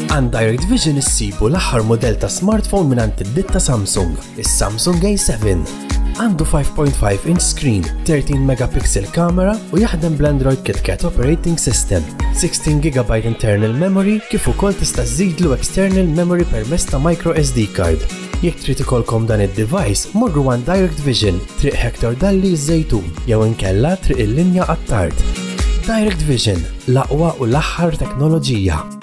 Għand Direct Vision issibu l-aħħar modell ta' smartphone mingħand id-ditta Samsung, is-Samsung A7. Għandu 5.5-inch screen, 13 megapixel kamera u jaħdem bl-Android KitKat operating system, 16GB internal memory kif ukoll tista' żidlu external memory permezz ta' micro SD card. Jekk trid ikolkom dan id-device, morru għand Direct Vision, triq Hector Dalli Żejtun jew inkella triq il-linja Qattart. Direct Vision, l-aqwa u l-aħħar teknoloġija.